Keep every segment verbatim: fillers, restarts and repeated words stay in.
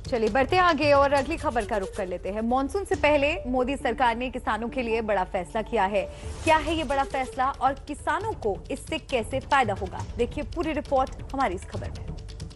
चलिए बढ़ते आगे और अगली खबर का रुख कर लेते हैं। मॉनसून से पहले मोदी सरकार ने किसानों के लिए बड़ा फैसला किया है। क्या है ये बड़ा फैसला और किसानों को इससे कैसे फायदा होगा, देखिए पूरी रिपोर्ट हमारी इस खबर में।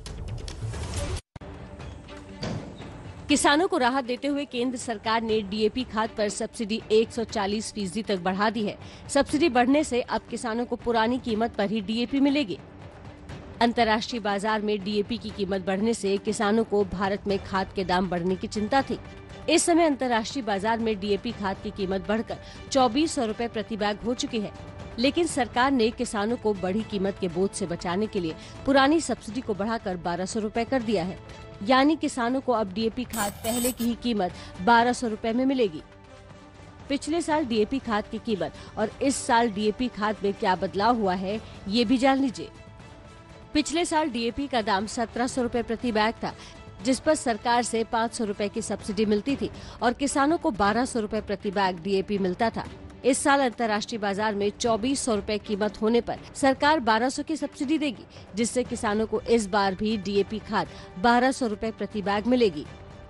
किसानों को राहत देते हुए केंद्र सरकार ने डीएपी खाद पर सब्सिडी एक सौ चालीस फीसदी तक बढ़ा दी है। सब्सिडी बढ़ने से अब किसानों को पुरानी कीमत पर ही डीएपी मिलेगी। अंतर्राष्ट्रीय बाजार में डीएपी की कीमत बढ़ने से किसानों को भारत में खाद के दाम बढ़ने की चिंता थी। इस समय अंतर्राष्ट्रीय बाजार में डीएपी खाद की कीमत बढ़कर चौबीस सौ रूपए प्रति बैग हो चुकी है, लेकिन सरकार ने किसानों को बढ़ी कीमत के बोझ से बचाने के लिए पुरानी सब्सिडी को बढ़ाकर बारह सौ रूपए कर दिया है। यानी किसानों को अब डीएपी खाद पहले की ही कीमत बारह सौ रूपए में मिलेगी। पिछले साल डीएपी खाद की कीमत और इस साल डीएपी खाद में क्या बदलाव हुआ है, ये भी जान लीजिए। पिछले साल डीएपी का दाम सत्रह सौ रूपए प्रति बैग था, जिस पर सरकार से पाँच सौ रूपए की सब्सिडी मिलती थी और किसानों को बारह सौ रूपए प्रति बैग डीएपी मिलता था। इस साल अंतर्राष्ट्रीय बाजार में चौबीस सौ रूपए कीमत होने पर सरकार बारह सौ की सब्सिडी देगी, जिससे किसानों को इस बार भी डीएपी खाद बारह सौ रूपए प्रति बैग मिलेगी।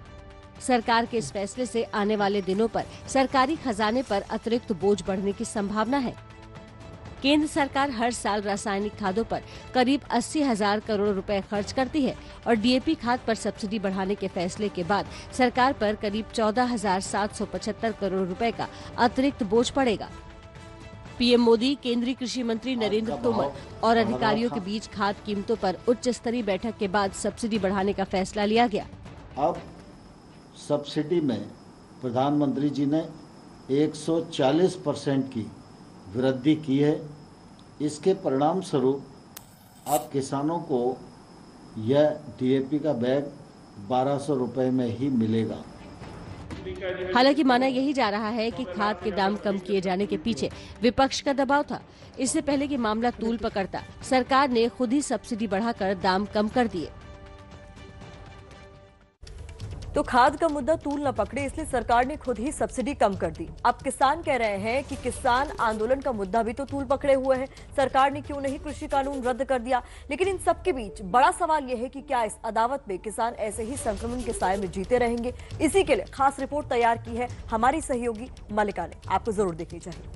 सरकार के इस फैसले से आने वाले दिनों पर सरकारी खजाने पर अतिरिक्त बोझ बढ़ने की संभावना है। केंद्र सरकार हर साल रासायनिक खादों पर करीब अस्सी हजार करोड़ रुपए खर्च करती है और डीएपी खाद पर सब्सिडी बढ़ाने के फैसले के बाद सरकार पर करीब चौदह हजार सात सौ पचहत्तर करोड़ रुपए का अतिरिक्त बोझ पड़ेगा। पीएम मोदी, केंद्रीय कृषि मंत्री नरेंद्र तोमर और अधिकारियों के बीच खाद कीमतों पर उच्च स्तरीय बैठक के बाद सब्सिडी बढ़ाने का फैसला लिया गया। अब सब्सिडी में प्रधानमंत्री जी ने एक सौ चालीस परसेंट की वृद्धि की है। इसके परिणाम स्वरूप अब किसानों को यह डीएपी का बैग बारह सौ रुपए में ही मिलेगा। हालांकि माना यही जा रहा है कि खाद के दाम कम किए जाने के पीछे विपक्ष का दबाव था। इससे पहले कि मामला तूल पकड़ता, सरकार ने खुद ही सब्सिडी बढ़ाकर दाम कम कर दिए। तो खाद का मुद्दा तूल न पकड़े, इसलिए सरकार ने खुद ही सब्सिडी कम कर दी। अब किसान कह रहे हैं कि किसान आंदोलन का मुद्दा भी तो तूल पकड़े हुए है, सरकार ने क्यों नहीं कृषि कानून रद्द कर दिया। लेकिन इन सब के बीच बड़ा सवाल यह है कि क्या इस अदावत में किसान ऐसे ही संक्रमण के साए में जीते रहेंगे। इसी के लिए खास रिपोर्ट तैयार की है हमारी सहयोगी मलिका ने, आपको जरूर देखनी चाहिए।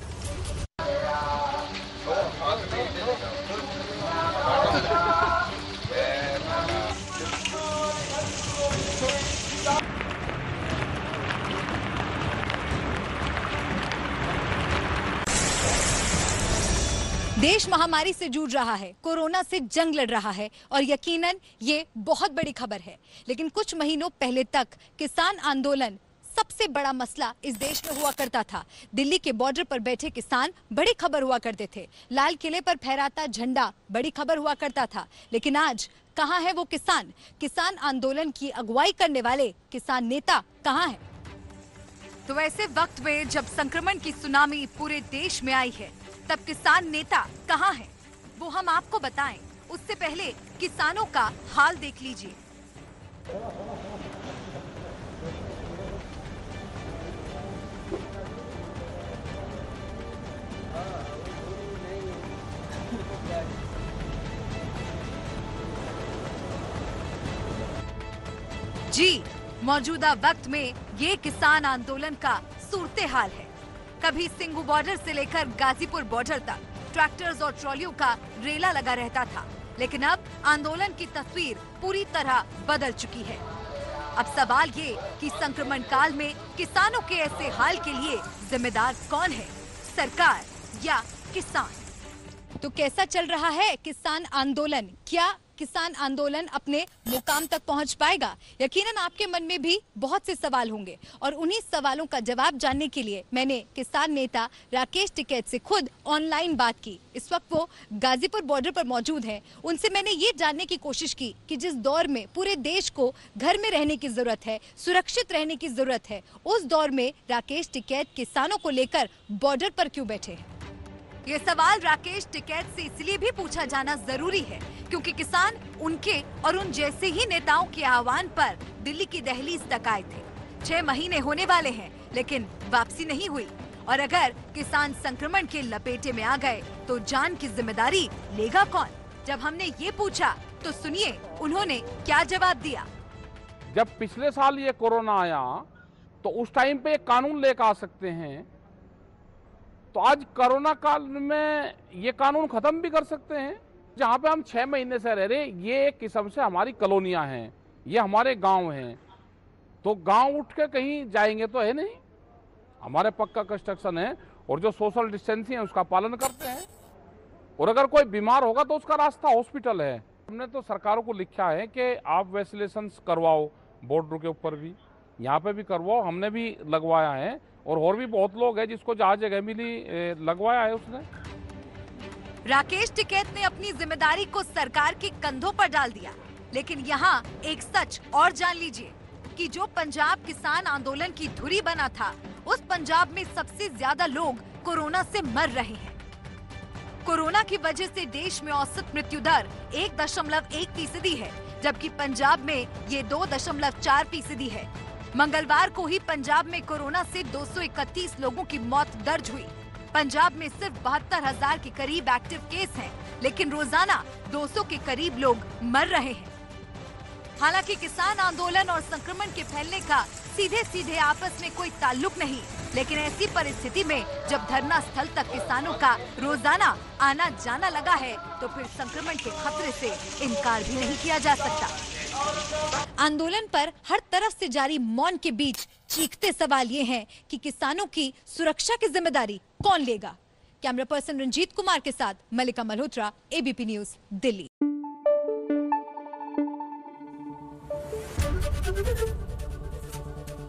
देश महामारी से जूझ रहा है, कोरोना से जंग लड़ रहा है और यकीनन ये बहुत बड़ी खबर है। लेकिन कुछ महीनों पहले तक किसान आंदोलन सबसे बड़ा मसला इस देश में हुआ करता था। दिल्ली के बॉर्डर पर बैठे किसान बड़ी खबर हुआ करते थे, लाल किले पर फहराता झंडा बड़ी खबर हुआ करता था। लेकिन आज कहाँ है वो किसान? किसान आंदोलन की अगुवाई करने वाले किसान नेता कहाँ है? तो ऐसे वक्त में जब संक्रमण की सुनामी पूरे देश में आई है, तब किसान नेता कहाँ हैं? वो हम आपको बताएं। उससे पहले किसानों का हाल देख लीजिए। जी, मौजूदा वक्त में ये किसान आंदोलन का सूरते हाल है। कभी सिंघू बॉर्डर से लेकर गाजीपुर बॉर्डर तक ट्रैक्टर्स और ट्रॉलियों का रेला लगा रहता था, लेकिन अब आंदोलन की तस्वीर पूरी तरह बदल चुकी है। अब सवाल ये कि संक्रमण काल में किसानों के ऐसे हाल के लिए जिम्मेदार कौन है, सरकार या किसान? तो कैसा चल रहा है किसान आंदोलन? क्या किसान आंदोलन अपने मुकाम तक पहुंच पाएगा? यकीनन आपके मन में भी बहुत से सवाल होंगे और उन्हीं सवालों का जवाब जानने के लिए मैंने किसान नेता राकेश टिकैत से खुद ऑनलाइन बात की। इस वक्त वो गाजीपुर बॉर्डर पर मौजूद हैं। उनसे मैंने ये जानने की कोशिश की कि जिस दौर में पूरे देश को घर में रहने की जरूरत है, सुरक्षित रहने की जरूरत है, उस दौर में राकेश टिकैत किसानों को लेकर बॉर्डर पर क्यों बैठे हैं? ये सवाल राकेश टिकैत से इसलिए भी पूछा जाना जरूरी है क्योंकि किसान उनके और उन जैसे ही नेताओं के आह्वान पर दिल्ली की दहलीज तक आए थे। छह महीने होने वाले हैं लेकिन वापसी नहीं हुई और अगर किसान संक्रमण के लपेटे में आ गए तो जान की जिम्मेदारी लेगा कौन? जब हमने ये पूछा तो सुनिए उन्होंने क्या जवाब दिया। जब पिछले साल ये कोरोना आया तो उस टाइम पे एक कानून लेकर आ सकते हैं, तो आज कोरोना काल में ये कानून खत्म भी कर सकते हैं। जहाँ पे हम छह महीने से रह रहे, ये एक किस्म से हमारी कॉलोनियाँ हैं, ये हमारे गांव हैं, तो गांव उठ के कहीं जाएंगे तो है नहीं, हमारे पक्का कंस्ट्रक्शन है और जो सोशल डिस्टेंसिंग है उसका पालन करते हैं, और अगर कोई बीमार होगा तो उसका रास्ता हॉस्पिटल है। हमने तो सरकारों को लिखा है कि आप वैक्सीनेशन करवाओ, बॉर्डर के ऊपर भी, यहाँ पे भी करवाओ। हमने भी लगवाया है और और भी बहुत लोग हैं जिसको जहाँ जगह मिली लगवाया है उसने। राकेश टिकैत ने अपनी जिम्मेदारी को सरकार के कंधों पर डाल दिया, लेकिन यहाँ एक सच और जान लीजिए कि जो पंजाब किसान आंदोलन की धुरी बना था, उस पंजाब में सबसे ज्यादा लोग कोरोना से मर रहे हैं। कोरोना की वजह से देश में औसत मृत्यु दर एक दशमलव एक फीसदी है, जबकि पंजाब में ये दो दशमलव चार फीसदी है। मंगलवार को ही पंजाब में कोरोना से दो सौ इकतीस लोगों की मौत दर्ज हुई। पंजाब में सिर्फ बहत्तर हजार के करीब एक्टिव केस हैं, लेकिन रोजाना दो सौ के करीब लोग मर रहे हैं। हालांकि किसान आंदोलन और संक्रमण के फैलने का सीधे सीधे आपस में कोई ताल्लुक नहीं, लेकिन ऐसी परिस्थिति में जब धरना स्थल तक किसानों का रोजाना आना जाना लगा है, तो फिर संक्रमण के खतरे से इनकार भी नहीं किया जा सकता। आंदोलन पर हर तरफ से जारी मौन के बीच चीखते सवाल ये हैं कि किसानों की सुरक्षा की जिम्मेदारी कौन लेगा। कैमरा पर्सन रंजीत कुमार के साथ Malika Malhotra, ABP news, Delhi.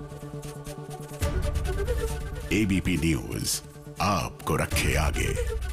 ABP news आपको रखे आगे।